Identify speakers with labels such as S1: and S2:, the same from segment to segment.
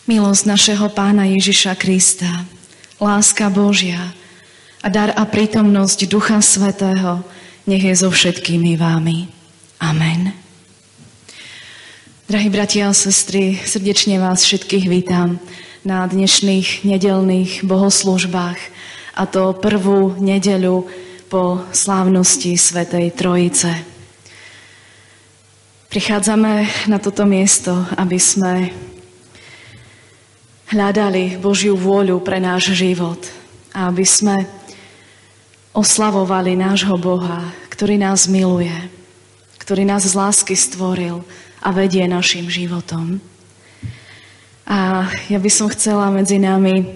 S1: Milosť našeho Pána Ježiša Krista, láska Božia a dar a prítomnosť Ducha Svätého nech je so všetkými vámi. Amen. Drahí bratia a sestry, srdečne vás všetkých vítam na dnešných nedeľných bohoslúžbách, a to prvú nedeľu po slávnosti Svätej Trojice. Prichádzame na toto miesto, aby sme hľadali Božiu vôľu pre náš život a aby sme oslavovali nášho Boha, ktorý nás miluje, ktorý nás z lásky stvoril a vedie našim životom. A ja by som chcela medzi nami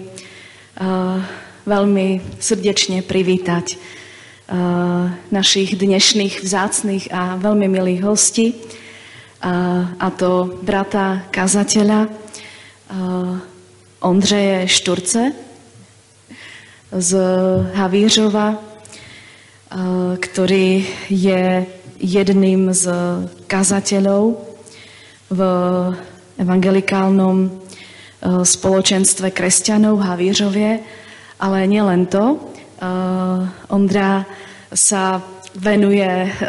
S1: veľmi srdečne privítať našich dnešných vzácnych a veľmi milých hostí, a to brata kazateľa Ondřeje Šturce z Havířova, ktorý je jedným z kazateľov v evangelikálnom spoločenstve kresťanov v Havířovie, ale nielen to. Ondra sa venuje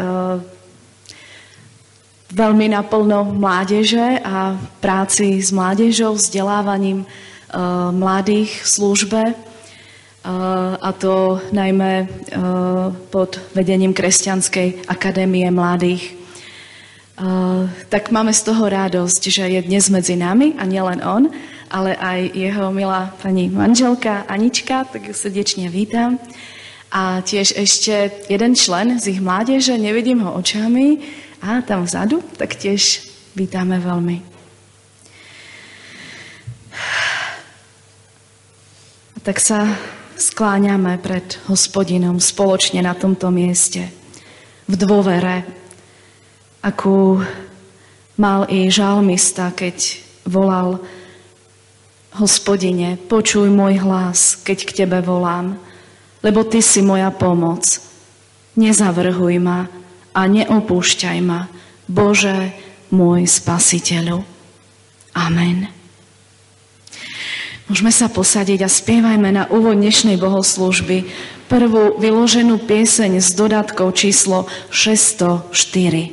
S1: veľmi naplno mládeže a práci s mládežou, vzdelávaním mladých v službe, a to najmä pod vedením Kresťanskej akadémie mladých. Tak máme z toho radosť, že je dnes medzi nami, a nielen on, ale aj jeho milá pani manželka Anička, tak ju srdečne vítam. A tiež ešte jeden člen z ich mládeže, nevidím ho očami, a tam vzadu, tak tiež vítame veľmi. Tak sa skláňame pred Hospodinom spoločne na tomto mieste v dôvere, akú mal i žalmista, keď volal: Hospodine, počuj môj hlas, keď k Tebe volám, lebo Ty si moja pomoc. Nezavrhuj ma a neopúšťaj ma, Bože, môj Spasiteľu. Amen. Môžeme sa posadiť a spievajme na úvod dnešnej bohoslúžby prvú vyloženú pieseň s dodatkou číslo 604.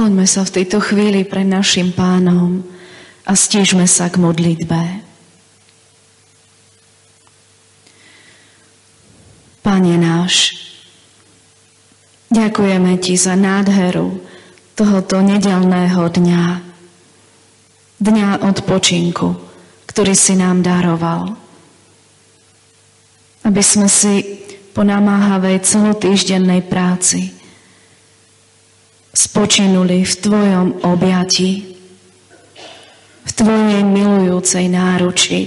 S1: Skloňme sa v tejto chvíli pred našim Pánom a stížme sa k modlitbe. Pane náš, ďakujeme Ti za nádheru tohoto nedeľného dňa, dňa odpočinku, ktorý si nám daroval. Aby sme si po namáhavej celotýždennej práci spočinuli v Tvojom objati, v Tvojej milujúcej náruči,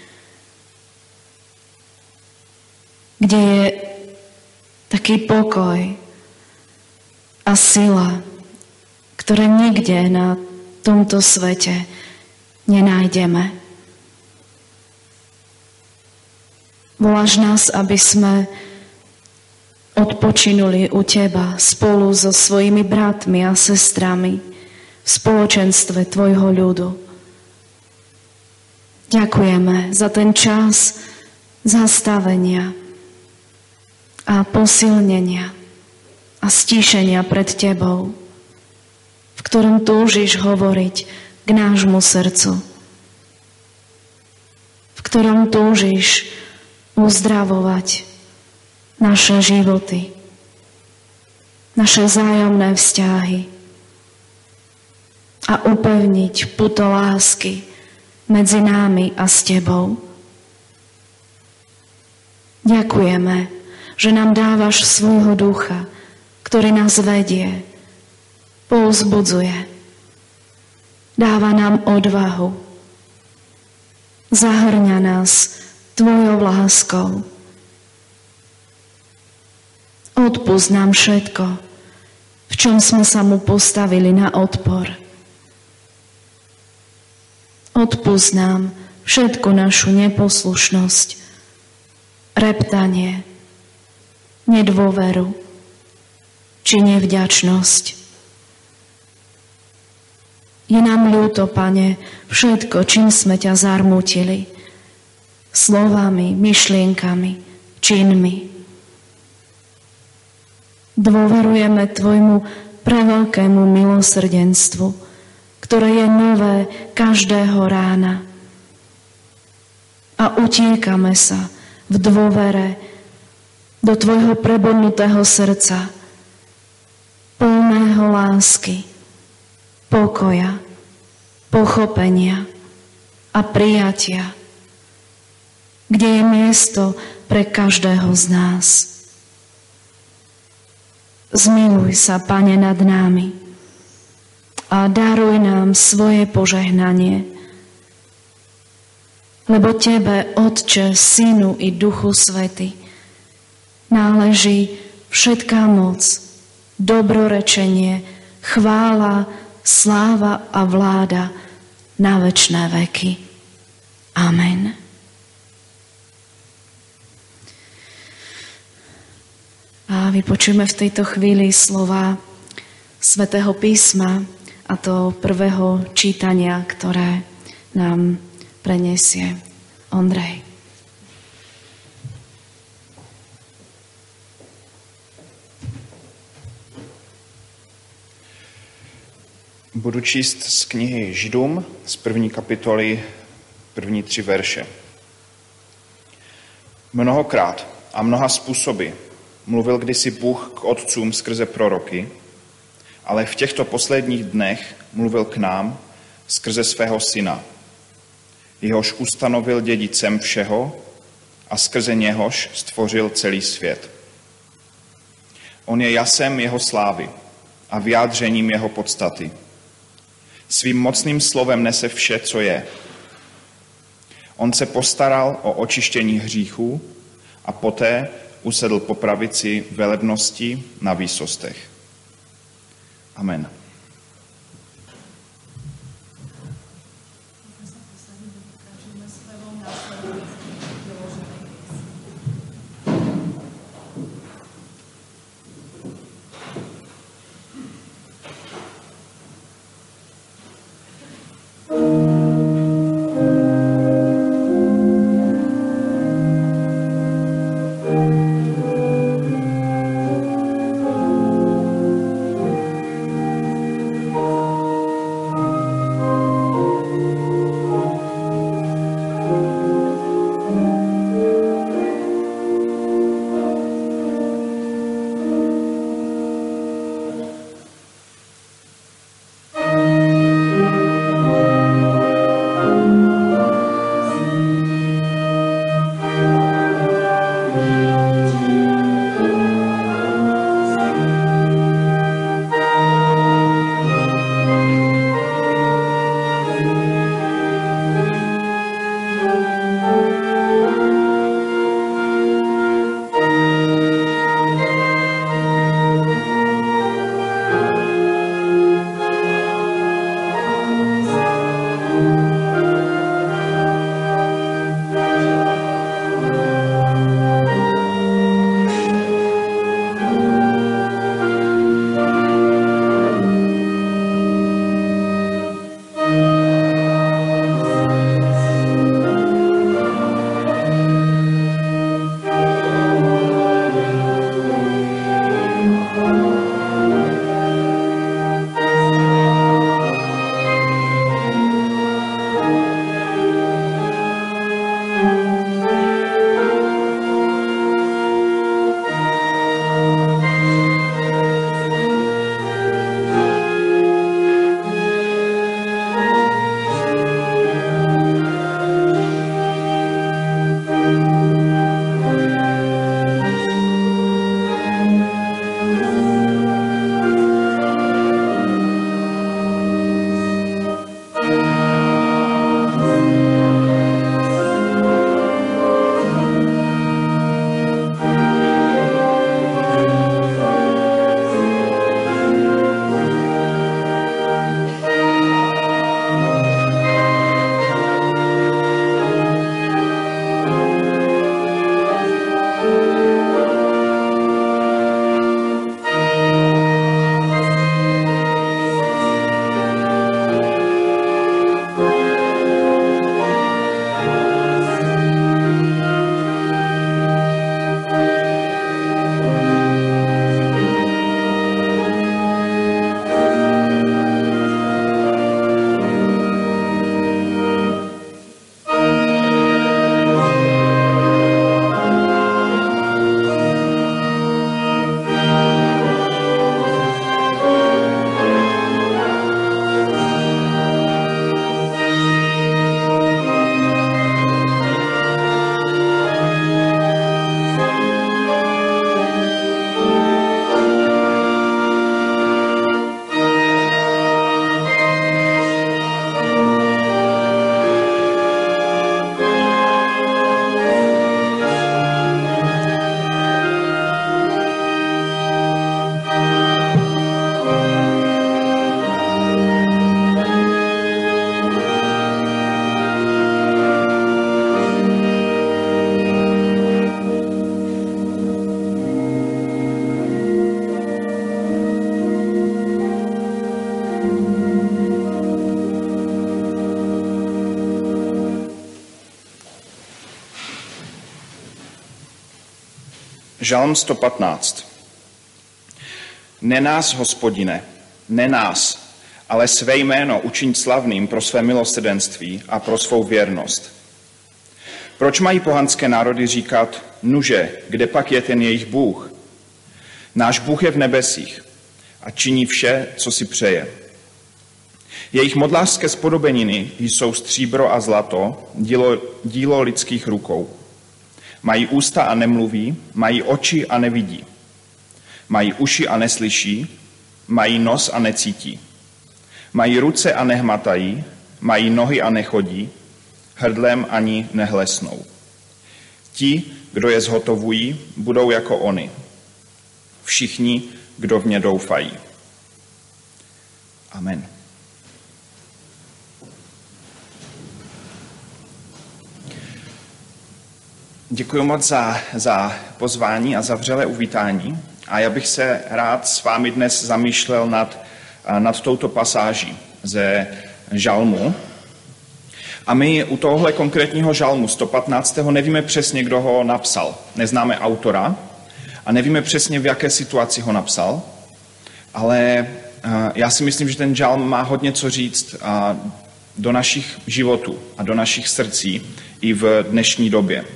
S1: kde je taký pokoj a sila, ktoré nikde na tomto svete nenájdeme. Voláš nás, aby sme odpočinuli u Teba spolu so svojimi bratmi a sestrami v spoločenstve Tvojho ľudu. Ďakujeme za ten čas zastavenia a posilnenia a stíšenia pred Tebou, v ktorom túžiš hovoriť k nášmu srdcu, v ktorom túžiš uzdravovať naše životy, naše vzájomné vzťahy a upevniť puto lásky medzi námi a s Tebou. Ďakujeme, že nám dávaš svojho ducha, ktorý nás vedie, povzbudzuje, dáva nám odvahu, zahrňa nás Tvojou láskou. Odpusť nám všetko, v čom sme sa mu postavili na odpor. Odpusť nám všetku našu neposlušnosť, reptanie, nedôveru či nevďačnosť. Je nám ľúto, Pane, všetko, čím sme ťa zarmútili, slovami, myšlienkami, činmi. Dôverujeme Tvojmu preveľkému milosrdenstvu, ktoré je nové každého rána. A utiekame sa v dôvere do Tvojho prebodnutého srdca, plného lásky, pokoja, pochopenia a prijatia, kde je miesto pre každého z nás. Zmiluj sa, Pane, nad námi a daruj nám svoje požehnanie, lebo Tebe, Otče, Synu i Duchu Svätý, náleží všetká moc, dobrorečenie, chvála, sláva a vláda na večné veky. Amen. A vypočujeme v tejto chvíli slova Svätého písma, a to prvého čítania, ktoré nám prenesie Ondrej.
S2: Budu číst z knihy Židům, z 1. kapitoly, první 3 verše. Mnohokrát a mnoha způsoby mluvil kdysi Bůh k otcům skrze proroky, ale v těchto posledních dnech mluvil k nám skrze svého syna. Jehož ustanovil dědicem všeho a skrze něhož stvořil celý svět. On je jasem jeho slávy a vyjádřením jeho podstaty. Svým mocným slovem nese vše, co je. On se postaral o očištění hříchů a poté usedl po pravici velebnosti na výsostech. Amen. Žalm 115. Ne nás, Hospodine, ne nás, ale své jméno učiň slavným pro své milosrdenství a pro svou věrnost. Proč mají pohanské národy říkat, nuže, kde pak je ten jejich Bůh? Náš Bůh je v nebesích a činí vše, co si přeje. Jejich modlářské spodobeniny jsou stříbro a zlato, dílo lidských rukou. Mají ústa a nemluví, mají oči a nevidí. Mají uši a neslyší, mají nos a necítí. Mají ruce a nehmatají, mají nohy a nechodí, hrdlem ani nehlesnou. Ti, kdo je zhotovují, budou jako oni. Všichni, kdo v ně doufají. Amen. Děkuji moc za pozvání a za vřelé uvítání. A já bych se rád s vámi dnes zamýšlel nad touto pasáží ze žalmu. A my u tohohle konkrétního žalmu 115. nevíme přesně, kdo ho napsal. Neznáme autora a nevíme přesně, v jaké situaci ho napsal. Ale já si myslím, že ten žalm má hodně co říct do našich životů a do našich srdcí i v dnešní době.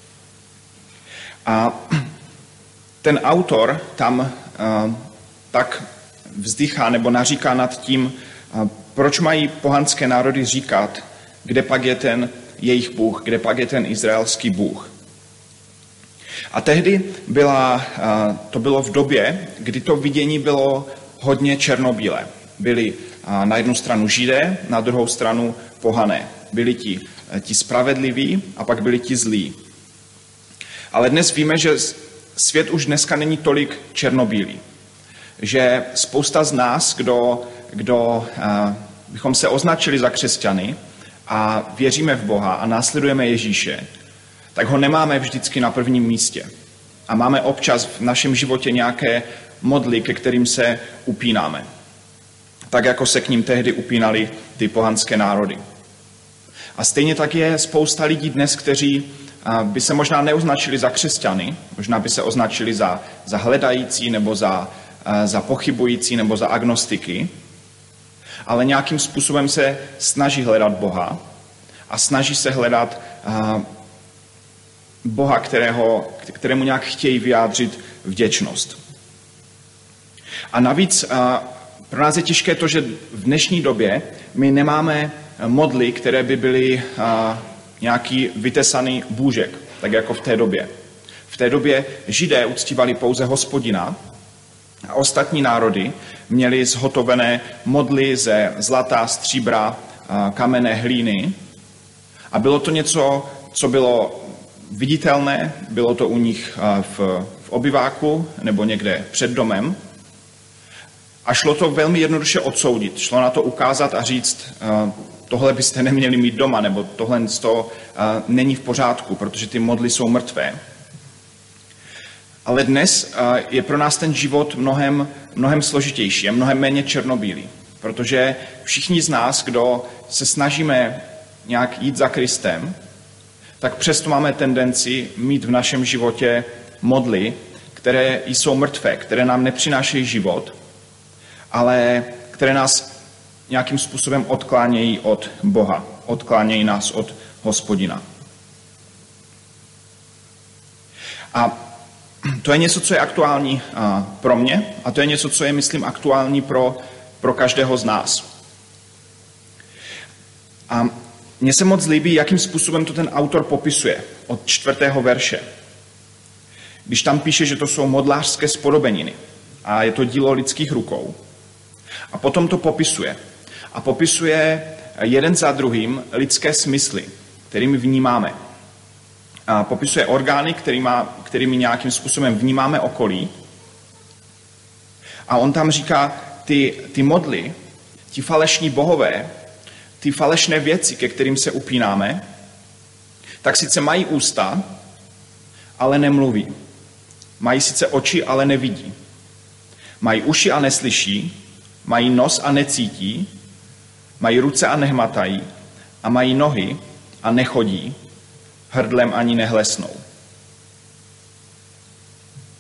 S2: A ten autor tam tak vzdychá nebo naříká nad tím, proč mají pohanské národy říkat, kde pak je ten jejich Bůh, kde pak je ten izraelský Bůh. A tehdy to bylo v době, kdy to vidění bylo hodně černobílé. Byli na jednu stranu Židé, na druhou stranu pohané. Byli ti spravedliví a pak byli ti zlí. Ale dnes víme, že svět už dneska není tolik černobílý. Že spousta z nás, kdo bychom se označili za křesťany a věříme v Boha a následujeme Ježíše, tak ho nemáme vždycky na prvním místě. A máme občas v našem životě nějaké modly, ke kterým se upínáme. Tak, jako se k ním tehdy upínali ty pohanské národy. A stejně tak je spousta lidí dnes, kteří by se možná neoznačili za křesťany, možná by se označili za hledající nebo za pochybující nebo za agnostiky, ale nějakým způsobem se snaží hledat Boha a snaží se hledat Boha, kterému nějak chtějí vyjádřit vděčnost. A navíc pro nás je těžké to, že v dnešní době my nemáme modly, které by byly nějaký vytesaný bůžek, tak jako v té době. V té době Židé uctívali pouze Hospodina a ostatní národy měli zhotovené modly ze zlata, stříbra, kamenné hlíny. A bylo to něco, co bylo viditelné, bylo to u nich v obyváku nebo někde před domem. A šlo to velmi jednoduše odsoudit. Šlo na to ukázat a říct, tohle byste neměli mít doma, nebo tohle není v pořádku, protože ty modly jsou mrtvé. Ale dnes je pro nás ten život mnohem složitější, je mnohem méně černobílý, protože všichni z nás, kdo se snažíme nějak jít za Kristem, tak přesto máme tendenci mít v našem životě modly, které jsou mrtvé, které nám nepřinášejí život, ale které nás nějakým způsobem odklánějí od Boha, odklánějí nás od Hospodina. A to je něco, co je aktuální pro mě a to je něco, co je, myslím, aktuální pro každého z nás. A mně se moc líbí, jakým způsobem to ten autor popisuje od 4. verše. Když tam píše, že to jsou modlářské spodobeniny a je to dílo lidských rukou. A potom to popisuje. A popisuje jeden za druhým lidské smysly, kterými vnímáme. A popisuje orgány, kterými nějakým způsobem vnímáme okolí. A on tam říká, ty modly, ti falešní bohové, ty falešné věci, ke kterým se upínáme, tak sice mají ústa, ale nemluví. Mají sice oči, ale nevidí. Mají uši a neslyší, mají nos a necítí, mají ruce a nehmatají a mají nohy a nechodí, hrdlem ani nehlesnou.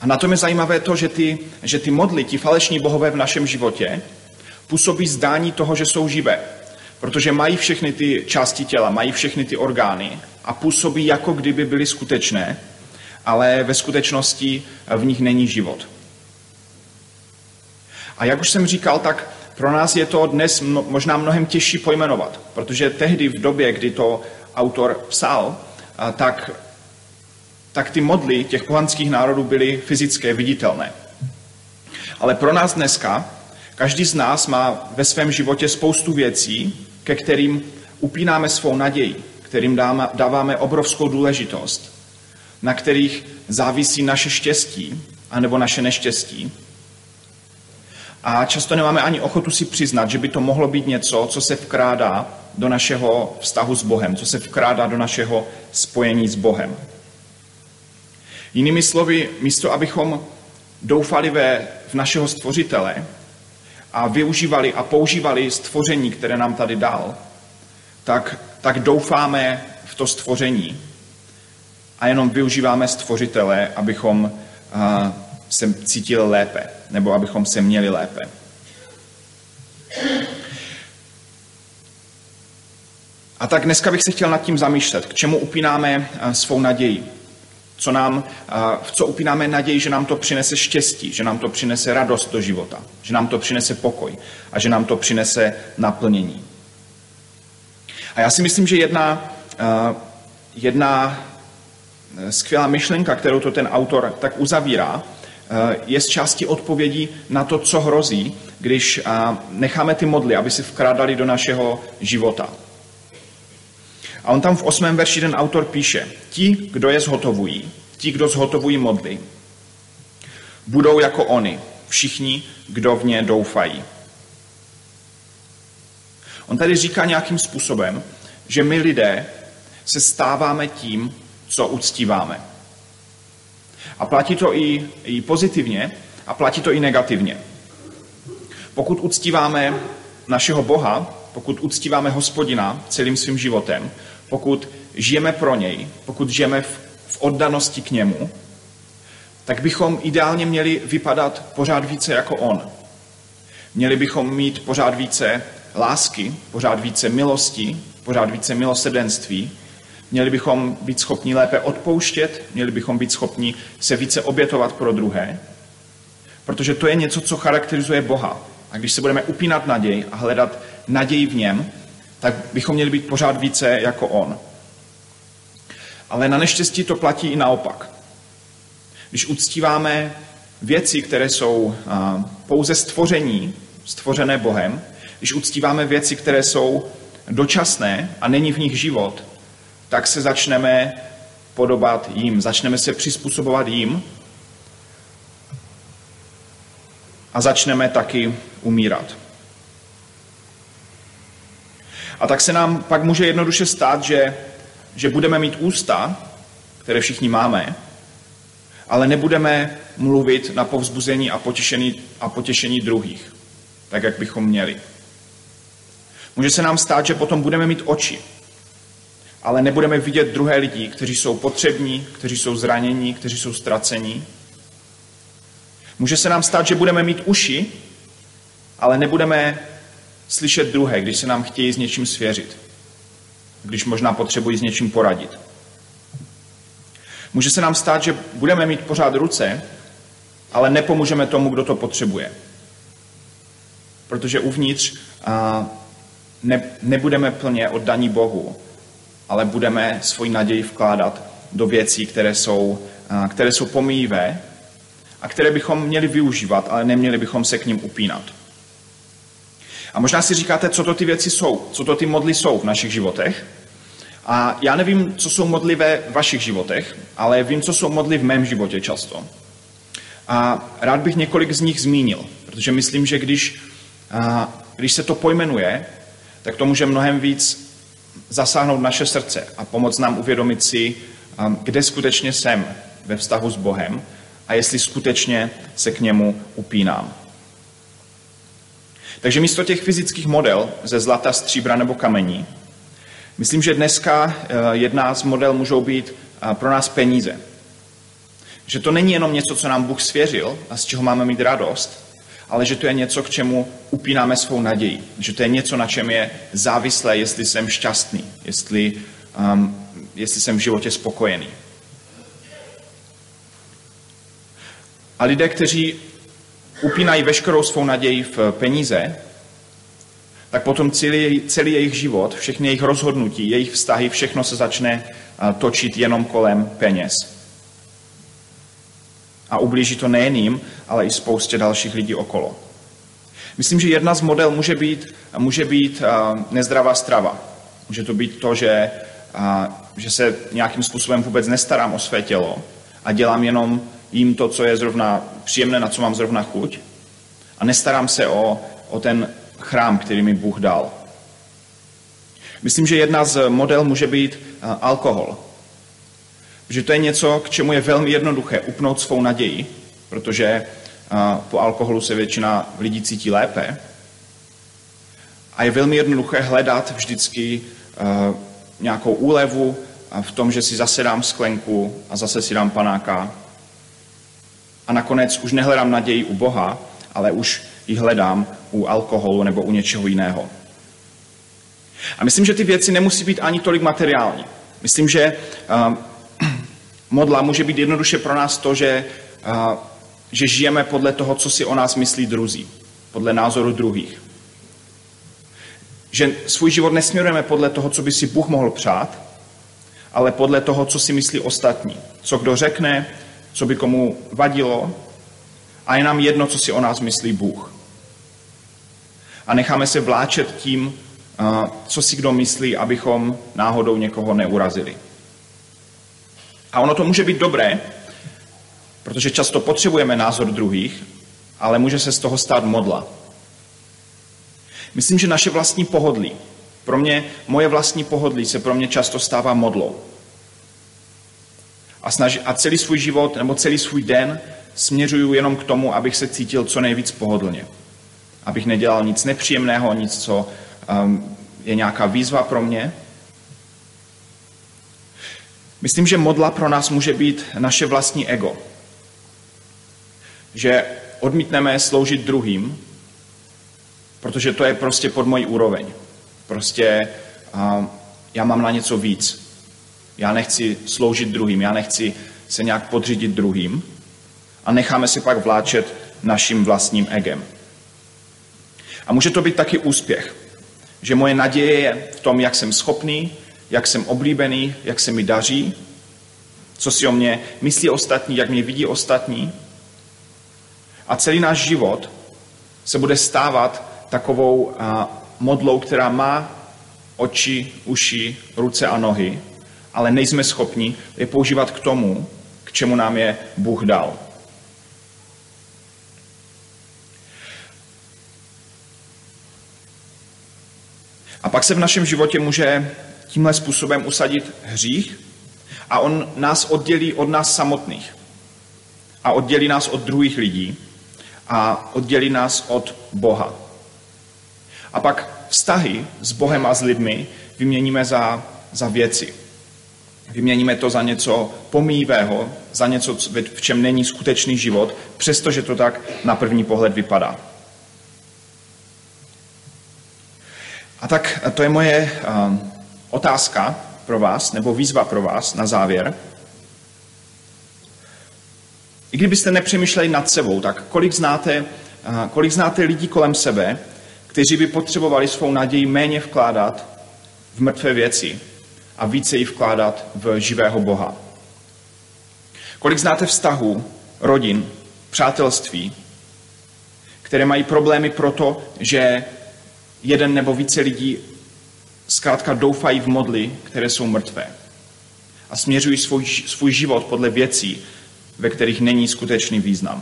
S2: A na tom je zajímavé to, že ty modly, ti falešní bohové v našem životě, působí zdání toho, že jsou živé. Protože mají všechny ty části těla, mají všechny ty orgány a působí, jako kdyby byly skutečné, ale ve skutečnosti v nich není život. A jak už jsem říkal, tak pro nás je to dnes možná mnohem těžší pojmenovat, protože tehdy v době, kdy to autor psal, tak ty modly těch pohanských národů byly fyzické, viditelné. Ale pro nás dneska, každý z nás má ve svém životě spoustu věcí, ke kterým upínáme svou naději, kterým dáváme obrovskou důležitost, na kterých závisí naše štěstí anebo naše neštěstí. A často nemáme ani ochotu si přiznat, že by to mohlo být něco, co se vkrádá do našeho vztahu s Bohem, co se vkrádá do našeho spojení s Bohem. Jinými slovy, místo abychom doufali v našeho Stvořitele a využívali a používali stvoření, které nám tady dal, tak doufáme v to stvoření a jenom využíváme Stvořitele, abychom se cítili lépe, nebo abychom se měli lépe. A tak dneska bych se chtěl nad tím zamýšlet, k čemu upínáme svou naději. V co upínáme naději, že nám to přinese štěstí, že nám to přinese radost do života, že nám to přinese pokoj a že nám to přinese naplnění. A já si myslím, že jedna skvělá myšlenka, kterou to ten autor tak uzavírá, je z části odpovědí na to, co hrozí, když necháme ty modly, aby se vkrádali do našeho života. A on tam v 8. verši ten autor píše, ti, kdo je zhotovují, ti, kdo zhotovují modly, budou jako oni, všichni, kdo v ně doufají. On tady říká nějakým způsobem, že my lidé se stáváme tím, co uctíváme. A platí to i pozitivně a platí to i negativně. Pokud uctíváme našeho Boha, pokud uctíváme Hospodina celým svým životem, pokud žijeme pro něj, pokud žijeme v oddanosti k němu, tak bychom ideálně měli vypadat pořád více jako on. Měli bychom mít pořád více lásky, pořád více milosti, pořád více milosrdenství. Měli bychom být schopni lépe odpouštět, měli bychom být schopni se více obětovat pro druhé, protože to je něco, co charakterizuje Boha. A když se budeme upínat naději a hledat naději v něm, tak bychom měli být pořád více jako on. Ale na neštěstí to platí i naopak. Když uctíváme věci, které jsou pouze stvořené Bohem, když uctíváme věci, které jsou dočasné a není v nich život, tak se začneme podobat jim, začneme se přizpůsobovat jim a začneme taky umírat. A tak se nám pak může jednoduše stát, že budeme mít ústa, které všichni máme, ale nebudeme mluvit na povzbuzení a potěšení druhých, tak jak bychom měli. Může se nám stát, že potom budeme mít oči, ale nebudeme vidět druhé lidi, kteří jsou potřební, kteří jsou zranění, kteří jsou ztracení. Může se nám stát, že budeme mít uši, ale nebudeme slyšet druhé, když se nám chtějí s něčím svěřit, když možná potřebují s něčím poradit. Může se nám stát, že budeme mít pořád ruce, ale nepomůžeme tomu, kdo to potřebuje. Protože uvnitř nebudeme plně oddaní Bohu, ale budeme svoji naději vkládat do věcí, které jsou pomíjivé a které bychom měli využívat, ale neměli bychom se k nim upínat. A možná si říkáte, co to ty věci jsou, co to ty modly jsou v našich životech. A já nevím, co jsou modly ve vašich životech, ale vím, co jsou modly v mém životě často. A rád bych několik z nich zmínil, protože myslím, že když se to pojmenuje, tak to může mnohem víc zasáhnout naše srdce a pomoct nám uvědomit si, kde skutečně jsem ve vztahu s Bohem a jestli skutečně se k němu upínám. Takže místo těch fyzických model ze zlata, stříbra nebo kamení, myslím, že dneska jedna z model můžou být pro nás peníze. Že to není jenom něco, co nám Bůh svěřil a z čeho máme mít radost, ale že to je něco, k čemu upínáme svou naději. Že to je něco, na čem je závislé, jestli jsem šťastný, jestli jsem v životě spokojený. A lidé, kteří upínají veškerou svou naději v peníze, tak potom celý jejich život, všechny jejich rozhodnutí, jejich vztahy, všechno se začne točit jenom kolem peněz. A ublíží to nejen jim, ale i spoustě dalších lidí okolo. Myslím, že jedna z model může být nezdravá strava. Může to být to, že se nějakým způsobem vůbec nestarám o své tělo a dělám jenom jím to, co je zrovna příjemné, na co mám zrovna chuť. A nestarám se o ten chrám, který mi Bůh dal. Myslím, že jedna z model může být alkohol. Že to je něco, k čemu je velmi jednoduché upnout svou naději, protože po alkoholu se většina lidí cítí lépe. A je velmi jednoduché hledat vždycky nějakou úlevu v tom, že si zase dám sklenku a zase si dám panáka. A nakonec už nehledám naději u Boha, ale už ji hledám u alkoholu nebo u něčeho jiného. A myslím, že ty věci nemusí být ani tolik materiální. Myslím, že modla může být jednoduše pro nás to, že žijeme podle toho, co si o nás myslí druzí, podle názoru druhých. Že svůj život nesměrujeme podle toho, co by si Bůh mohl přát, ale podle toho, co si myslí ostatní. Co kdo řekne, co by komu vadilo, a je nám jedno, co si o nás myslí Bůh. A necháme se vláčet tím, co si kdo myslí, abychom náhodou někoho neurazili. A ono to může být dobré, protože často potřebujeme názor druhých, ale může se z toho stát modla. Myslím, že naše vlastní pohodlí, moje vlastní pohodlí se pro mě často stává modlou. A celý svůj život nebo celý svůj den směřuju jenom k tomu, abych se cítil co nejvíc pohodlně. Abych nedělal nic nepříjemného, nic, co je nějaká výzva pro mě. Myslím, že modla pro nás může být naše vlastní ego. Že odmítneme sloužit druhým, protože to je prostě pod mojí úroveň. Prostě já mám na něco víc. Já nechci sloužit druhým, já nechci se nějak podřídit druhým a necháme si pak vláčet naším vlastním egem. A může to být taky úspěch, že moje naděje je v tom, jak jsem schopný, jak jsem oblíbený, jak se mi daří, co si o mě myslí ostatní, jak mě vidí ostatní. A celý náš život se bude stávat takovou modlou, která má oči, uši, ruce a nohy, ale nejsme schopni je používat k tomu, k čemu nám je Bůh dal. A pak se v našem životě může tímhle způsobem usadit hřích a on nás oddělí od nás samotných. A oddělí nás od druhých lidí a oddělí nás od Boha. A pak vztahy s Bohem a s lidmi vyměníme za věci. Vyměníme to za něco pomíjivého, za něco, v čem není skutečný život, přestože to tak na první pohled vypadá. A tak to je moje otázka pro vás, nebo výzva pro vás na závěr. I kdybyste nepřemýšleli nad sebou, tak kolik znáte lidí kolem sebe, kteří by potřebovali svou naději méně vkládat v mrtvé věci a více ji vkládat v živého Boha. Kolik znáte vztahů, rodin, přátelství, které mají problémy proto, že jeden nebo více lidí zkrátka doufají v modly, které jsou mrtvé a směřují svůj život podle věcí, ve kterých není skutečný význam.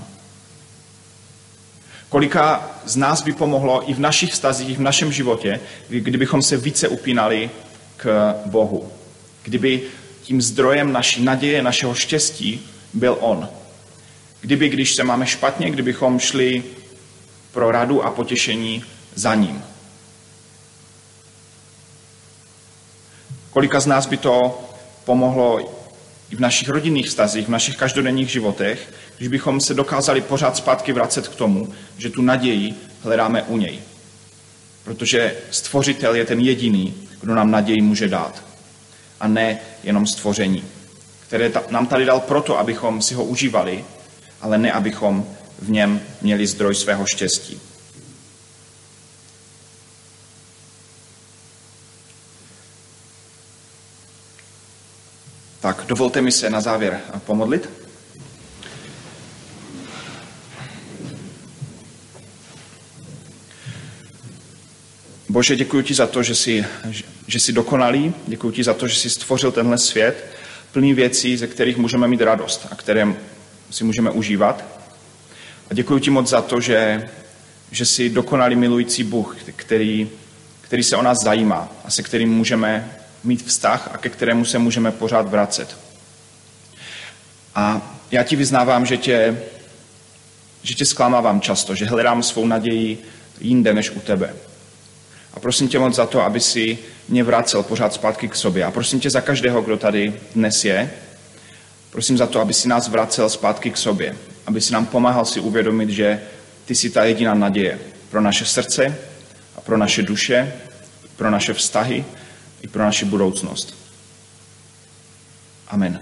S2: Kolika z nás by pomohlo i v našich vztazích, v našem životě, kdybychom se více upínali k Bohu. Kdyby tím zdrojem naší naděje, našeho štěstí byl On. Když se máme špatně, kdybychom šli pro radu a potěšení za ním. Kolika z nás by to pomohlo i v našich rodinných vztazích, v našich každodenních životech, když bychom se dokázali pořád zpátky vracet k tomu, že tu naději hledáme u něj. Protože Stvořitel je ten jediný, kdo nám naději může dát. A ne jenom stvoření, které nám tady dal proto, abychom si ho užívali, ale ne abychom v něm měli zdroj svého štěstí. Tak, dovolte mi se na závěr pomodlit. Bože, děkuji ti za to, že jsi dokonalý, děkuji ti za to, že jsi stvořil tenhle svět, plný věcí, ze kterých můžeme mít radost a které si můžeme užívat. A děkuji ti moc za to, že jsi dokonalý milující Bůh, který se o nás zajímá a se kterým můžeme mít vztah a ke kterému se můžeme pořád vracet. A já ti vyznávám, že tě zklamávám často, že hledám svou naději jinde než u tebe. A prosím tě moc za to, aby si mě vracel pořád zpátky k sobě. A prosím tě za každého, kdo tady dnes je, prosím za to, aby si nás vracel zpátky k sobě. Aby si nám pomáhal si uvědomit, že ty jsi ta jediná naděje pro naše srdce a pro naše duše, pro naše vztahy i pro naši budoucnost. Amen.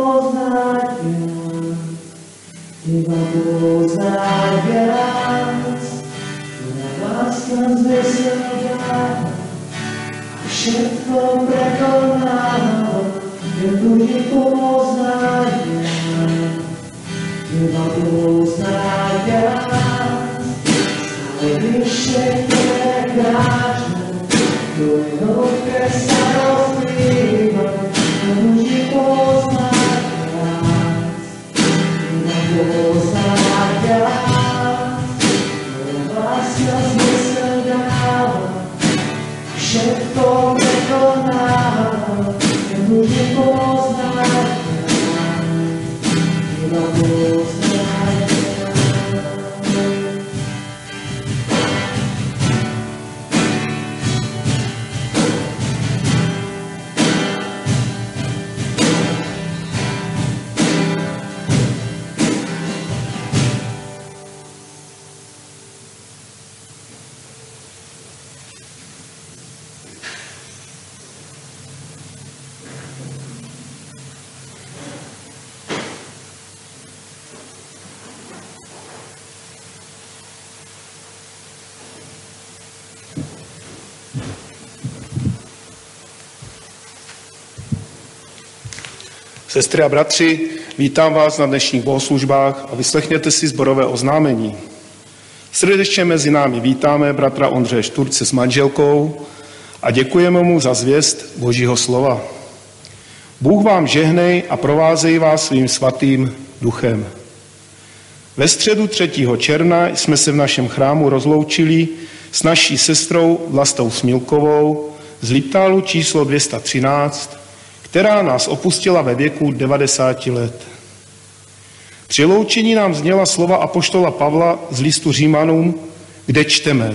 S3: Iba poznať ja. zmysel dá, všetko prekonáva, jen ľudí poznáte, teba poznáte, stále vyššie prekráča, tvoje ruke sa rozplýva, jen ľudí poznáte, teba poznáte, tvoja láska zmysel dáva, všetko prekonáva, jen ľudí poznáte, teba poznáte.
S4: Sestry a bratři, vítám vás na dnešních bohoslužbách a vyslechněte si sborové oznámení. Srdečně mezi námi vítáme bratra Ondřeje Šturce s manželkou a děkujeme mu za zvěst Božího slova. Bůh vám žehnej a provázej vás svým svatým duchem. Ve středu 3. června jsme se v našem chrámu rozloučili s naší sestrou Vlastou Smilkovou z Liptálu číslo 213, která nás opustila ve věku 90 let. Při loučení nám zněla slova apoštola Pavla z listu Římanům, kde čteme: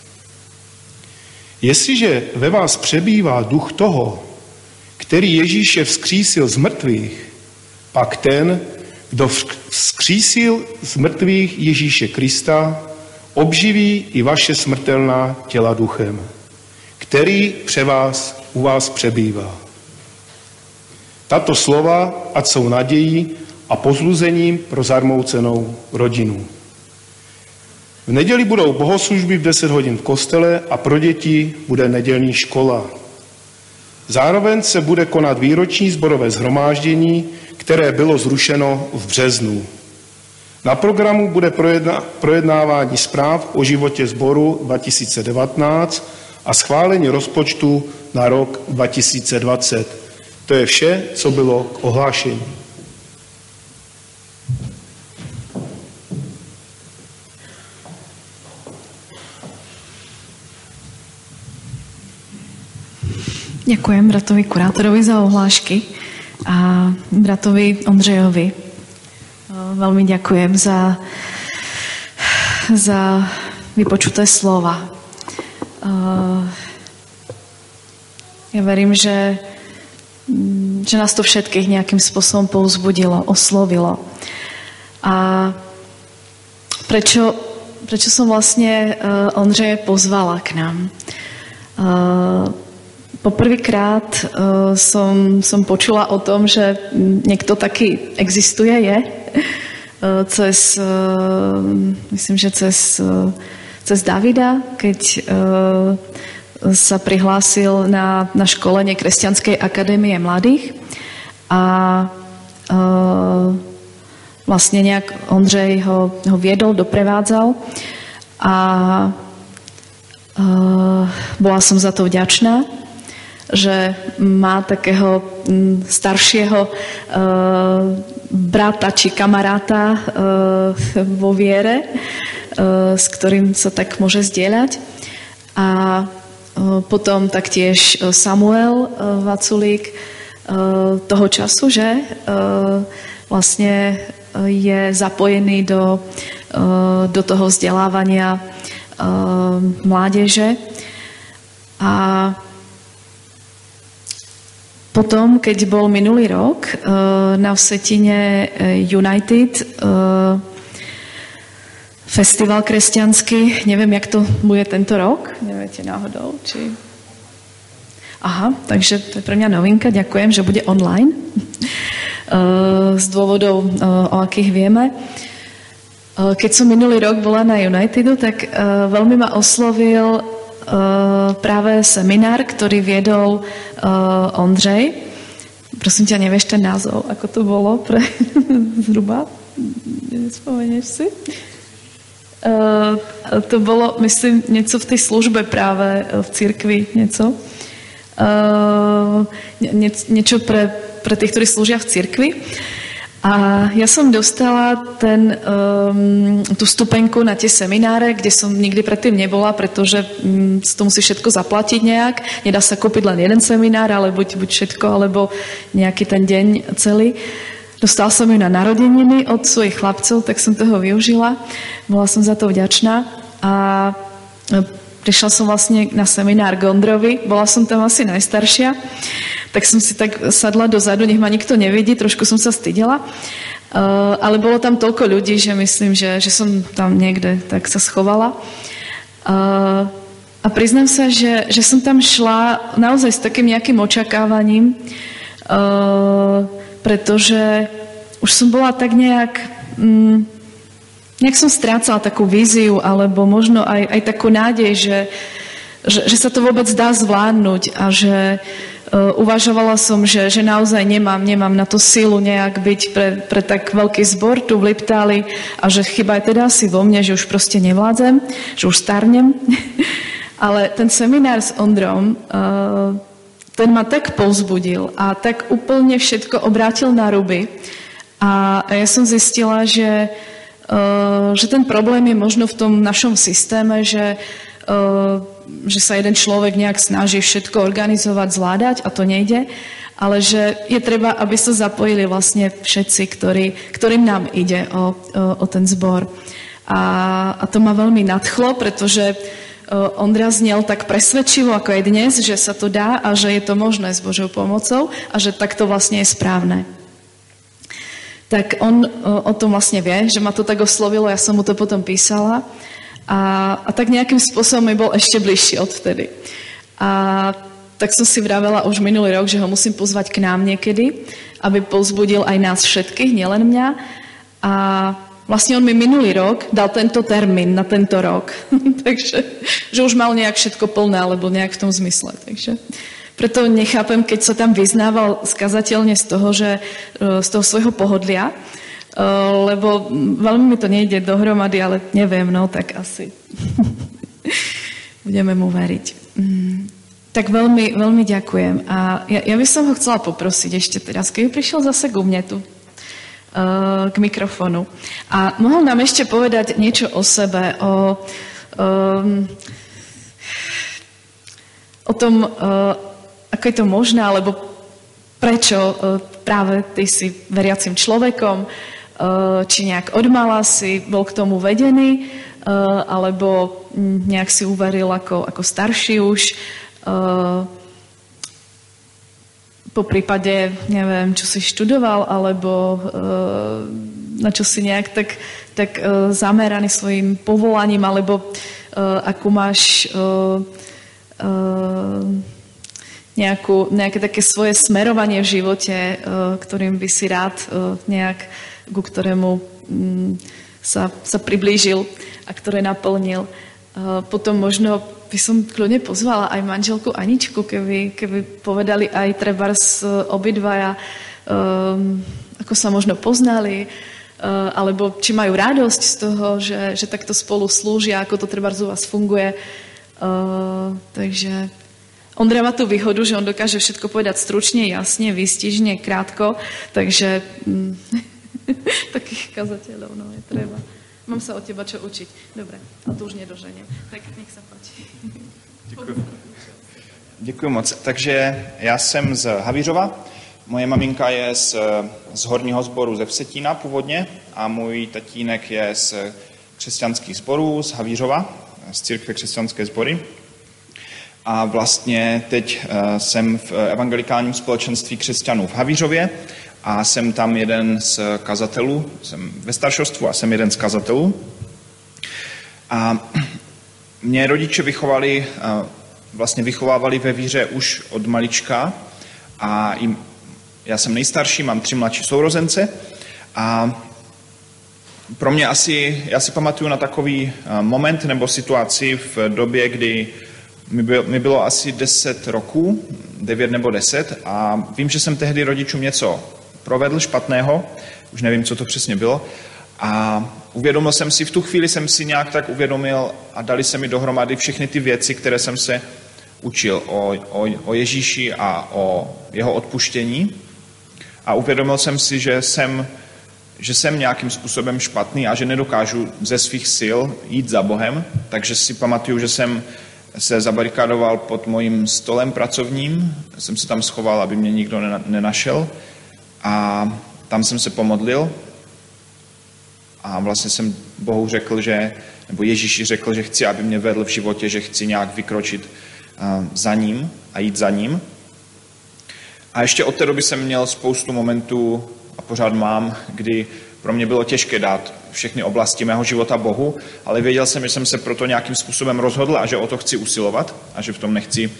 S4: Jestliže ve vás přebývá duch toho, který Ježíše vzkřísil z mrtvých, pak ten, kdo vzkřísil z mrtvých Ježíše Krista, obživí i vaše smrtelná těla duchem, který u vás přebývá. Tato slova ať jsou nadějí a pozbuzením pro zarmoucenou rodinu. V neděli budou bohoslužby v 10 hodin v kostele a pro děti bude nedělní škola. Zároveň se bude konat výroční sborové shromáždění, které bylo zrušeno v březnu. Na programu bude projednávání zpráv o životě sboru 2019 a schválení rozpočtu na rok 2020. To je vše, co bylo k ohlášení.
S1: Ďakujem bratovi kurátorovi za ohlášky a bratovi Ondřejovi. Veľmi ďakujem za vypočuté slova. Ja verím, že nás to všetkých nejakým spôsobom povzbudilo, oslovilo. A prečo som vlastne Ondřeje pozvala k nám? Poprvýkrát som počula o tom, že niekto taký existuje, myslím, že cez Davida, keď sa prihlásil na školenie Kresťanskej akadémie mladých a vlastne nejak Ondřej ho viedol, doprevádzal a bola som za to vďačná, že má takého staršieho brata či kamaráta vo viere, s ktorým sa tak môže zdieľať. A potom taktiež Samuel Vaculík toho času, že vlastne je zapojený do toho vzdelávania mládeže. A potom, keď bol minulý rok na Vsetine United festival kresťanský, neviem, jak to bude tento rok, neviete náhodou, či... Aha, takže to je pre mňa novinka, ďakujem, že bude online z dôvodov, o akých vieme. Keď som minulý rok bola na Unitedu, tak veľmi ma oslovil práve seminár, ktorý viedol Ondřej. Prosím ťa, nevieš ten názov, ako to bolo pre zhruba? Nespomenieš si? To bolo, myslím, něco v té službe právě v církvi, něco. Něco pre tých, ktorí slúžia v církvi. A ja som dostala tú stupenku na tie semináre, kde som nikdy predtým nebola, pretože to musí všetko zaplatiť nejak. Nedá sa kúpiť len jeden seminár, ale buď všetko, alebo nejaký ten deň celý. Dostala som ju na narodeniny od svojich chlapcov, tak som toho využila. Bola som za to vďačná. A prišla som vlastne na seminár k Ondrovi. Bola som tam asi najstaršia. Tak som si tak sadla dozadu, nech ma nikto nevidí, trošku som sa stydela. Ale bolo tam toľko ľudí, že myslím, že som tam niekde tak sa schovala. A priznám sa, že som tam šla naozaj s takým nejakým očakávaním, pretože už som bola tak nejak som strácala takú víziu, alebo možno aj takú nádej, že sa to vôbec dá zvládnuť a že uvažovala som, že naozaj nemám na to silu nejak byť pre tak veľký zbor tu v Liptáli a že chyba je teda asi vo mne, že už proste nevládzem, že už starnem. Ale ten seminár s Ondrom, ten ma tak povzbudil a tak úplne všetko obrátil na ruby. A ja som zistila, že ten problém je možno v tom našom systéme, že sa jeden človek nejak snaží všetko organizovať, zvládať a to nejde, ale že je treba, aby sa zapojili vlastne všetci, ktorým nám ide o ten zbor. A to ma veľmi nadchlo, pretože Ondra znel tak presvedčivo, ako aj dnes, že sa to dá a že je to možné s Božou pomocou a že takto vlastne je správne. Tak on o tom vlastne vie, že ma to tak oslovilo, ja som mu to potom písala. A tak nejakým spôsobom mi bol ešte bližší odvtedy. A tak som si vravela už minulý rok, že ho musím pozvať k nám niekedy, aby povzbudil aj nás všetkých, nielen mňa. A vlastne on mi minulý rok dal tento termín na tento rok. Takže že už mal nejak všetko plné, alebo nejak v tom zmysle. Takže preto nechápem, keď sa tam vyznával skazateľne z toho svojho pohodlia, lebo veľmi mi to nejde dohromady, ale neviem, no tak asi budeme mu veriť. Tak veľmi, veľmi ďakujem. A ja by som ho chcela poprosiť ešte teraz, keby prišiel zase ku mne tu k mikrofonu. A mohol nám ešte povedať niečo o sebe, o tom, ako je to možné, alebo prečo práve ty si veriacim človekom, či nejak odmala si bol k tomu vedený, alebo nejak si uveril ako starší už. Po prípade, neviem, čo si študoval, alebo na čo si nejak tak zameraný svojim povolaním, alebo akú máš nejaké také svoje smerovanie v živote, ktorým by si rád nejak, ku ktorému sa priblížil a ktoré naplnil. Potom možno by som kľudne pozvala aj manželku Aničku, keby povedali aj trebárs obidvaja, ako sa možno poznali, alebo či majú radosť z toho, že takto spolu slúžia, ako to trebárs u vás funguje. Takže Ondra má tú výhodu, že on dokáže všetko povedať stručne, jasne, výstižne, krátko, takže takých kazateľov, no je treba. Mám sa od teba čo učiť. Dobre, a to už nedoženiem. Tak nech sa páči.
S2: Děkuji moc. Takže já jsem z Havířova. Moje maminka je z Horního sboru ze Vsetína původně a můj tatínek je z křesťanských sborů z Havířova, z církve křesťanské sbory. A vlastně teď jsem v evangelikálním společenství křesťanů v Havířově a jsem tam jeden z kazatelů, jsem ve staršostvu a jsem jeden z kazatelů. A mě rodiče vychovávali ve víře už od malička a já jsem nejstarší, mám 3 mladší sourozence a pro mě já si pamatuju na takový moment nebo situaci v době, kdy mi bylo asi 10 roků, 9 nebo 10, a vím, že jsem tehdy rodičům něco provedl špatného, už nevím, co to přesně bylo, a uvědomil jsem si, v tu chvíli jsem si nějak tak uvědomil a dali se mi dohromady všechny ty věci, které jsem se učil o Ježíši a o jeho odpuštění, a uvědomil jsem si, že jsem nějakým způsobem špatný a že nedokážu ze svých sil jít za Bohem, takže si pamatuju, že jsem se zabarikádoval pod mojím stolem pracovním, jsem se tam schoval, aby mě nikdo nenašel, a tam jsem se pomodlil a vlastně jsem Bohu řekl, nebo Ježíši řekl, že chci, aby mě vedl v životě, že chci nějak vykročit za ním a jít za ním. A ještě od té doby jsem měl spoustu momentů, a pořád mám, kdy pro mě bylo těžké dát všechny oblasti mého života Bohu, ale věděl jsem, že jsem se proto nějakým způsobem rozhodl a že o to chci usilovat a že v tom nechci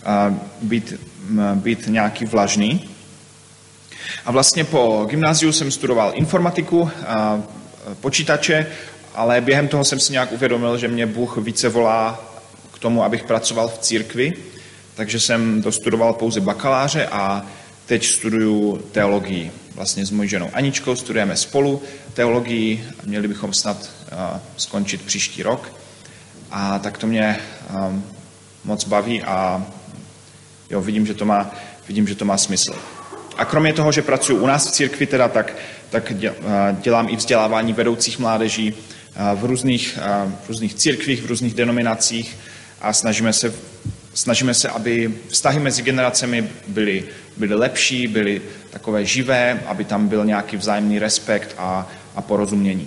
S2: být nějaký vlažný. A vlastně po gymnáziu jsem studoval informatiku, počítače, ale během toho jsem si nějak uvědomil, že mě Bůh více volá k tomu, abych pracoval v církvi, takže jsem dostudoval pouze bakaláře a teď studuju teologii. Vlastně s mojí ženou Aničkou studujeme spolu teologii, měli bychom snad skončit příští rok. A tak to mě moc baví a jo, vidím, že to má smysl. A kromě toho, že pracuji u nás v církvi, tak dělám i vzdělávání vedoucích mládeží v různých církvích, v různých denominacích a snažíme se, aby vztahy mezi generacemi byly lepší, byly takové živé, aby tam byl nějaký vzájemný respekt a porozumění.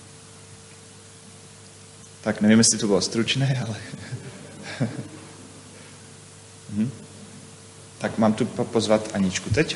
S2: Tak nevím, jestli to bylo stručné, ale... Tak mám tu pozvat Aničku teď.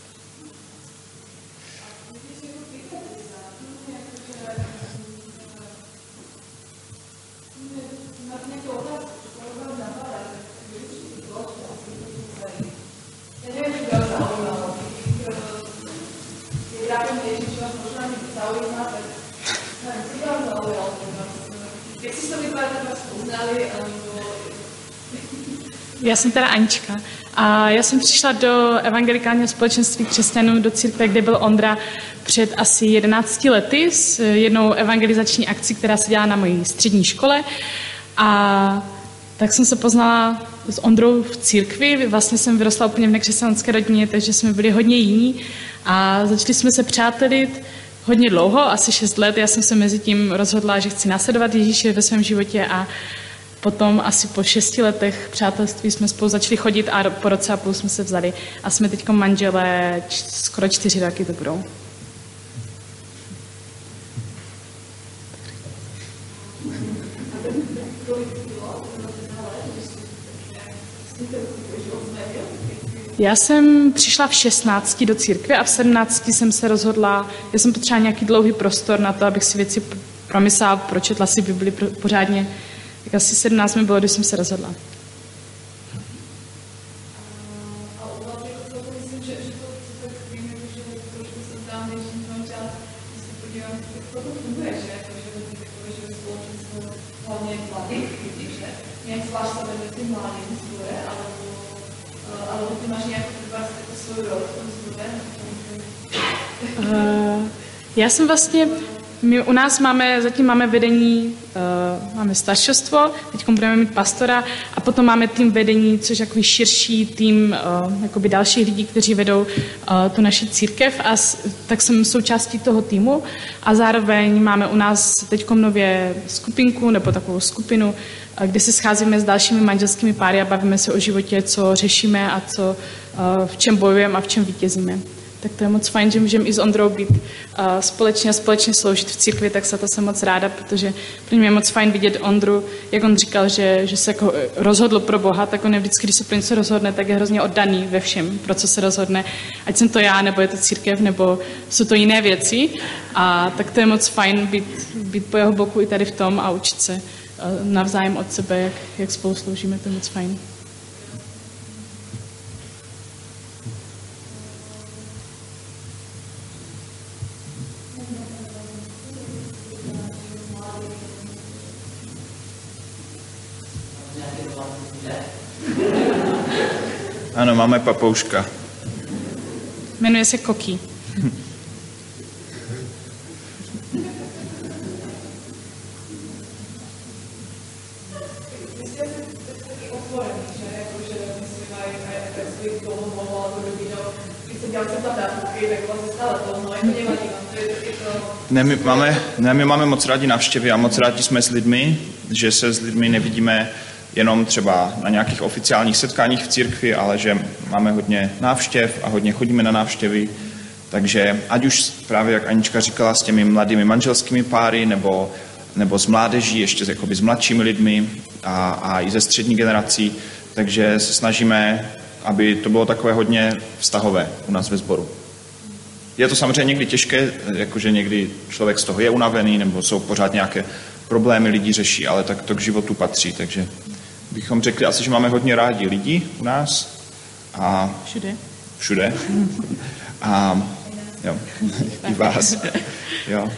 S5: Já jsem teda Anička a já jsem přišla do evangelikálního společenství křesťanů, do církve, kde byl Ondra před asi 11 lety s jednou evangelizační akcí, která se dělá na mojí střední škole, a tak jsem se poznala s Ondrou v církvi. Vlastně jsem vyrostla úplně v nekřesťanské rodině, takže jsme byli hodně jiní a začali jsme se přátelit hodně dlouho, asi 6 let. Já jsem se mezi tím rozhodla, že chci následovat Ježíše ve svém životě, a potom asi po 6 letech přátelství jsme spolu začali chodit a po roce a půl jsme se vzali a jsme teď manželé, skoro 4 roky to budou. Já jsem přišla v 16 do církve a v 17 jsem se rozhodla, já jsem potřebovala nějaký dlouhý prostor na to, abych si věci promyslela, pročetla si Bibli pořádně. Tak asi 17 mi bylo, když jsem se rozhodla. Já jsem vlastně, my u nás zatím máme vedení, máme staršostvo, teď budeme mít pastora a potom máme tým vedení, což je takový širší tým jakoby dalších lidí, kteří vedou tu naši církev, a tak jsem součástí toho týmu a zároveň máme u nás teď nově skupinku nebo takovou skupinu, kde se scházíme s dalšími manželskými páry a bavíme se o životě, co řešíme a v čem bojujeme a v čem vítězíme. Tak to je moc fajn, že můžeme i s Ondrou být společně sloužit v církvi, tak za to jsem moc ráda, protože pro mě je moc fajn vidět Ondru, jak on říkal, že se jako rozhodl pro Boha, tak on je vždycky, když se pro něco rozhodne, tak je hrozně oddaný ve všem, pro co se rozhodne. Ať jsem to já, nebo je to církev, nebo jsou to jiné věci. A tak to je moc fajn být po jeho boku i tady v tom a učit se navzájem od sebe, jak spolu sloužíme, to je moc fajn.
S2: Ano, máme papouška.
S5: Jmenuje se Koki.
S2: My máme moc rádi návštěvy a moc rádi jsme s lidmi, že se s lidmi nevidíme jenom třeba na nějakých oficiálních setkáních v církvi, ale že máme hodně návštěv a hodně chodíme na návštěvy. Takže ať už právě, jak Anička říkala, s těmi mladými manželskými páry nebo s mládeží, ještě s mladšími lidmi a i ze střední generací. Takže se snažíme, aby to bylo takové hodně vztahové u nás ve sboru. Je to samozřejmě někdy těžké, jakože někdy člověk z toho je unavený, nebo jsou pořád nějaké problémy, lidi řeší, ale tak to k životu patří, takže bychom řekli asi, že máme hodně rádi lidí u nás. A všude. A jo, i vás. Jo.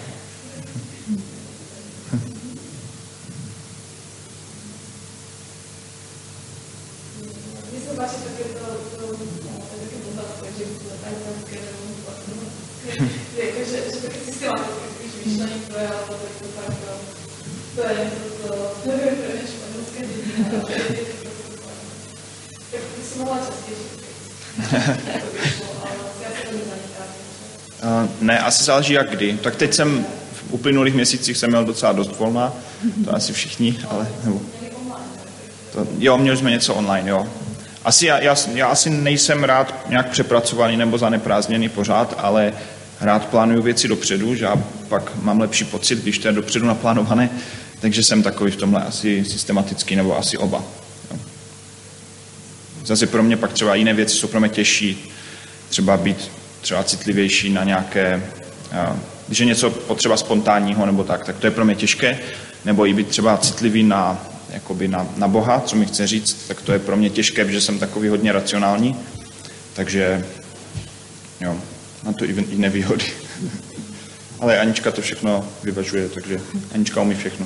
S2: Ne, asi záleží jak kdy. Tak teď jsem v uplynulých měsících jsem měl docela dost volna, to asi všichni, ale nebo... Jo, měli jsme něco online, jo. Já asi nejsem rád nějak přepracovaný nebo zaneprázdněný pořád, ale rád plánuju věci dopředu, že já pak mám lepší pocit, když to je dopředu naplánované, takže jsem takový v tomhle asi systematický, nebo asi oba. Jo. Zase pro mě pak třeba jiné věci jsou pro mě těžší, třeba být třeba citlivější na nějaké, když je něco potřeba spontánního nebo tak to je pro mě těžké, nebo i být třeba citlivý na Boha, co mi chce říct, tak to je pro mě těžké, protože jsem takový hodně racionální, takže jo, má to i nevýhody. Ale Anička to všechno vyvažuje, takže Anička umí všechno.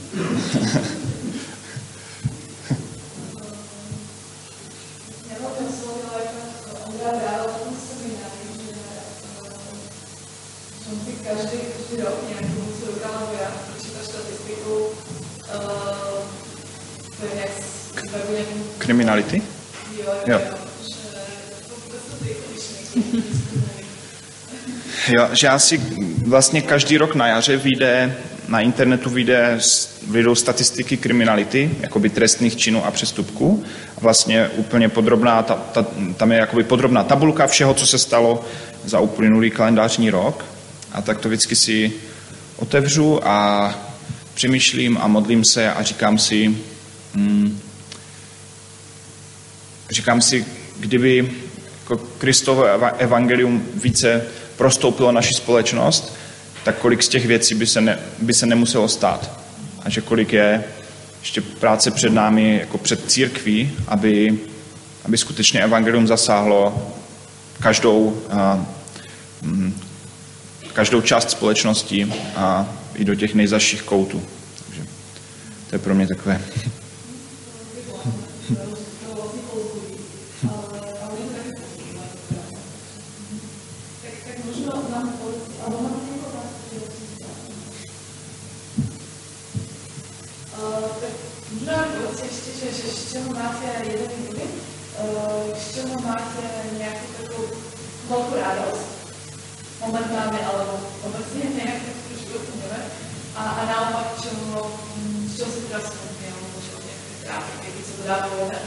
S6: Každý rok nějakou se dokážu já počítat statistiku
S2: kriminality? Jo. Jo, že asi vlastně každý rok na jaře vyjde, na internetu vyjdou statistiky kriminality, jakoby trestných činů a přestupků. Vlastně úplně podrobná, tam je jakoby podrobná tabulka všeho, co se stalo za uplynulý kalendářní rok. A tak to vždycky si otevřu a přemýšlím a modlím se a říkám si, kdyby jako Kristovo evangelium více prostoupilo naši společnost, tak kolik z těch věcí by se nemuselo stát. A že kolik je ještě práce před námi, jako před církví, aby skutečně evangelium zasáhlo každou část společnosti a i do těch nejzaších koutů. Takže to je pro mě takové.
S6: velkou radost, momentálně, alebo obecně nějak tak trošku doplňujeme, a naopak, čeho se teda smutně, alebo čeho nějaké trápí, když se to dá povedat.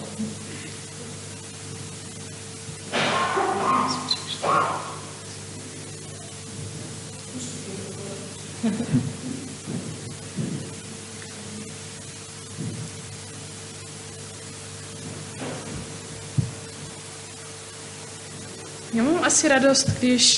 S5: Já mám asi radost,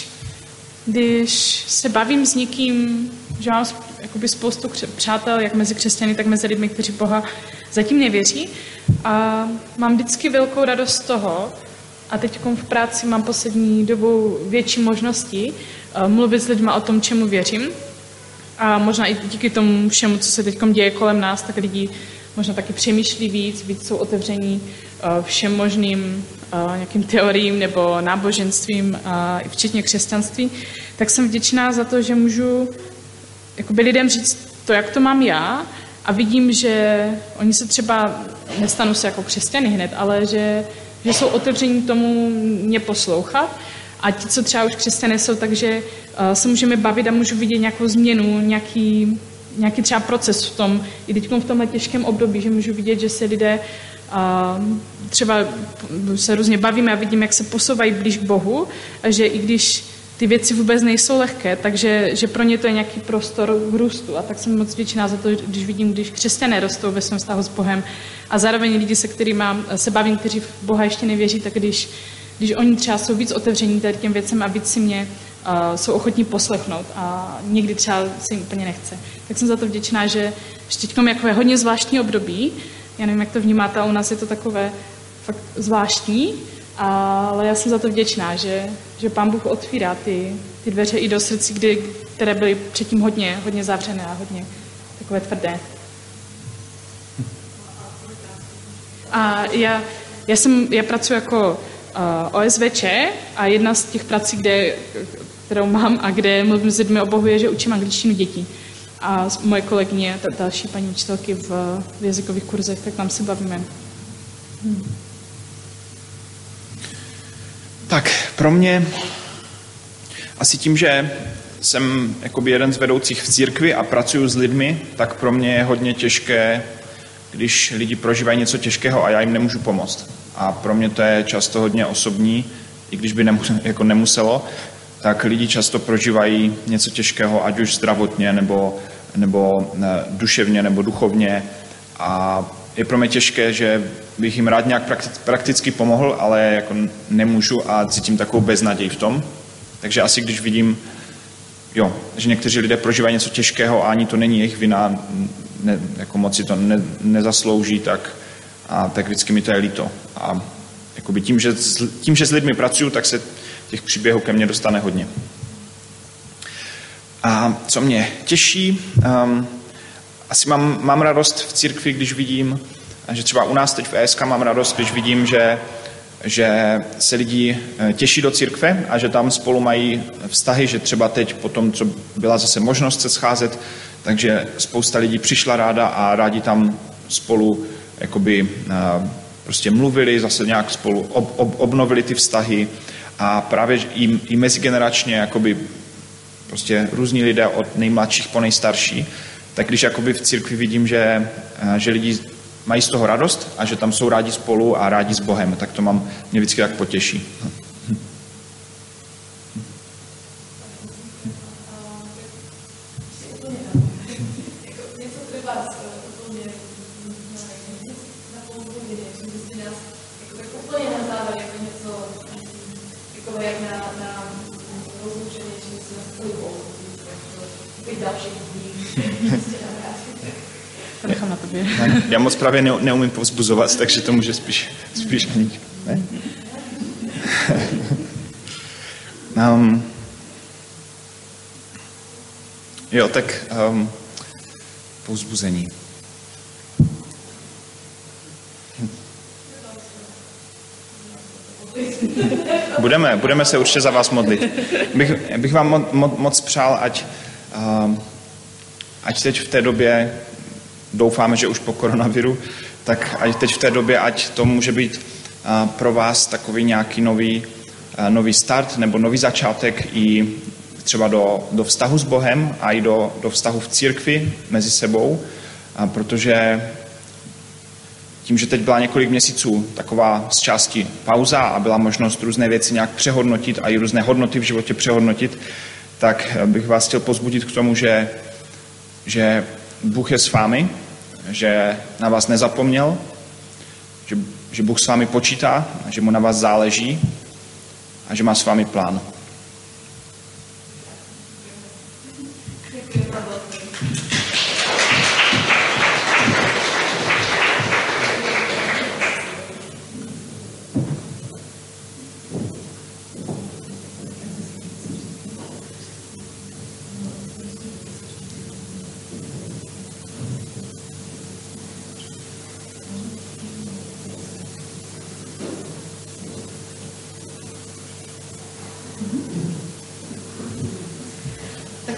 S5: když se bavím s někým, že mám jakoby spoustu přátel, jak mezi křesťany, tak mezi lidmi, kteří Boha zatím nevěří. A mám vždycky velkou radost z toho, a teď v práci mám poslední dobou větší možnosti mluvit s lidmi o tom, čemu věřím. A možná i díky tomu všemu, co se teď děje kolem nás, tak lidi možná taky přemýšlí víc jsou otevření všem možným nějakým teoriím nebo náboženstvím, včetně křesťanství, tak jsem vděčná za to, že můžu jakoby lidem říct to, jak to mám já, a vidím, že oni se třeba nestanou se jako křesťany hned, ale že jsou otevření tomu mě poslouchat. A ti, co třeba už křesťané jsou, takže se můžeme bavit a můžu vidět nějakou změnu, nějaký třeba proces v tom, i teď v tomhle těžkém období, že můžu vidět, že se lidé třeba se různě bavíme a vidím, jak se posouvají blíž k Bohu, a že i když ty věci vůbec nejsou lehké, takže že pro ně to je nějaký prostor k růstu. A tak jsem moc vděčná za to, když vidím, když křesťané rostou ve svém vztahu s Bohem a zároveň lidi, se kterými se bavím, kteří v Boha ještě nevěří, tak když oni třeba jsou víc otevření tady těm věcem a víc si mě jsou ochotní poslechnout a někdy třeba se jim úplně nechce. Tak jsem za to vděčná, že teď je jako hodně zvláštní období. Já nevím, jak to vnímáte, ale u nás je to takové fakt zvláštní, ale já jsem za to vděčná, že Pán Bůh otvírá ty dveře i do srdcí, které byly předtím hodně zavřené a hodně takové tvrdé. A já pracuji jako OSVČ a jedna z těch prací, kterou mám a kde mluvím s lidmi o Bohu, je, že učím angličtinu dětí. A moje kolegyně, další paní učitelky v jazykových kurzech, tak tam se bavíme.
S2: Tak pro mě asi tím, že jsem jakoby jeden z vedoucích v církvi a pracuji s lidmi, tak pro mě je hodně těžké, když lidi prožívají něco těžkého a já jim nemůžu pomoct. A pro mě to je často hodně osobní, i když by nemuselo, tak lidi často prožívají něco těžkého, ať už zdravotně, nebo duševně, nebo duchovně. A je pro mě těžké, že bych jim rád nějak prakticky pomohl, ale jako nemůžu a cítím takovou beznaděj v tom. Takže asi když vidím, že někteří lidé prožívají něco těžkého a ani to není jejich vina, jako moc si to nezaslouží, tak vždycky mi to je líto. A jakoby tím, že s lidmi pracuju, tak se těch příběhů ke mně dostane hodně. A co mě těší, asi mám radost v církvi, když vidím, že třeba u nás teď v ESK mám radost, když vidím, že se lidi těší do církve a že tam spolu mají vztahy, že třeba teď po tom, co byla zase možnost se scházet, takže spousta lidí přišla ráda a rádi tam spolu jakoby prostě mluvili, zase nějak spolu obnovili ty vztahy a právě i mezigeneračně jakoby prostě různí lidé od nejmladších po nejstarší, tak když jakoby v církvi vidím, že lidi mají z toho radost a že tam jsou rádi spolu a rádi s Bohem, tak to mě vždycky tak potěší.
S5: Nechám na tobě.
S2: Já moc právě neumím povzbuzovat, takže to může spíš ani. Ne? Tak povzbuzení. Budeme se určitě za vás modlit. Bych vám moc přál, ať teď v té době, doufáme, že už po koronaviru, tak ať teď v té době, ať to může být pro vás takový nějaký nový start nebo nový začátek i třeba do vztahu s Bohem a i do vztahu v církvi mezi sebou, protože tím, že teď byla několik měsíců taková z části pauza a byla možnost různé věci nějak přehodnotit a i různé hodnoty v životě přehodnotit, tak bych vás chtěl povzbudit k tomu, že Bůh je s vámi, že na vás nezapomněl, že Bůh s vámi počítá, že mu na vás záleží a že má s vámi plán.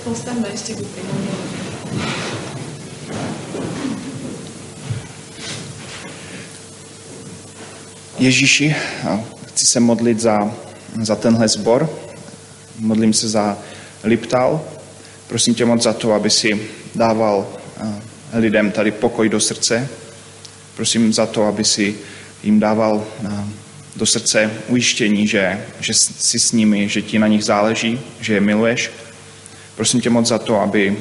S6: povstaňme ešte ku príhodnému.
S2: Ježíši, chci se modlit za tenhle sbor. Modlím se za Liptal. Prosím tě moc za to, aby si dával lidem tady pokoj do srdce. Prosím za to, aby si jim dával do srdce ujištění, že jsi s nimi, že ti na nich záleží, že je miluješ. Prosím tě moc za to, aby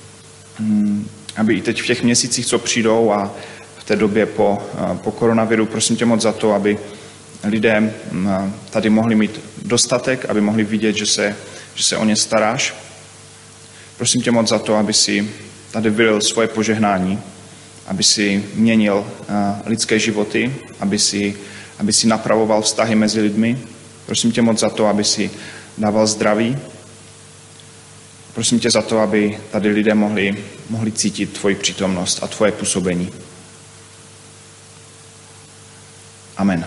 S2: i teď v těch měsících, co přijdou a v té době po koronaviru, prosím tě moc za to, aby lidé tady mohli mít dostatek, aby mohli vidět, že se o ně staráš. Prosím tě moc za to, aby si tady vylil svoje požehnání, aby si měnil lidské životy, aby si napravoval vztahy mezi lidmi. Prosím tě moc za to, aby si dával zdraví. Prosím tě za to, aby tady lidé mohli cítit tvoji přítomnost a tvoje působení. Amen.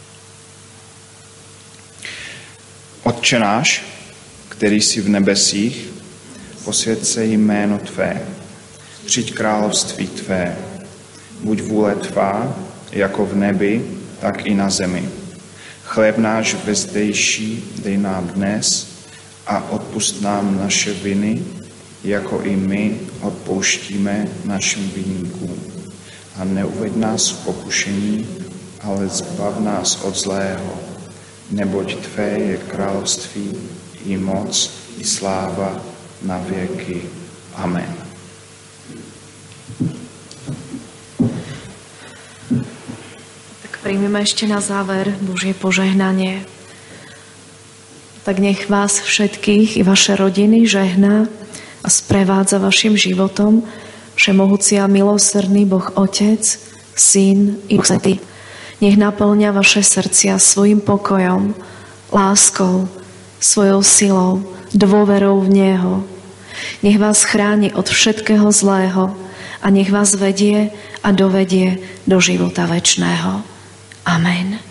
S2: Otče náš, který jsi v nebesích, posvěť se jméno tvé, přijď království tvé, buď vůle tvá, jako v nebi, tak i na zemi. Chléb náš vezdejší dej nám dnes a odpusť nám naše viny, jako i my odpouštíme našim viníkům. A neuveď nás v pokušení, ale zbav nás od zlého, neboť tvé je království, i moc, i sláva na věky. Amen.
S1: Tak príjmeme ešte na záver Božie požehnanie. Tak nech vás všetkých i vaše rodiny žehná a sprevádza vašim životom všemohúci a milosrdný Boh Otec, Syn i Duch Svätý. Nech naplňa vaše srdcia svojim pokojom, láskou, svojou silou, dôverou v Neho. Nech vás chráni od všetkého zlého a nech vás vedie a dovedie do života večného. Amen.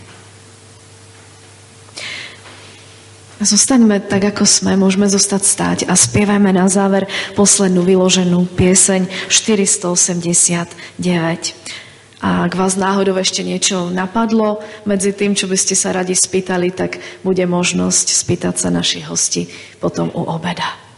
S1: Zostaňme tak, ako sme, môžeme zostať stáť a spievajme na záver poslednú vyloženú pieseň 489. A ak vás náhodou ešte niečo napadlo medzi tým, čo by ste sa radi spýtali, tak bude možnosť spýtať sa našich hostí potom u obeda.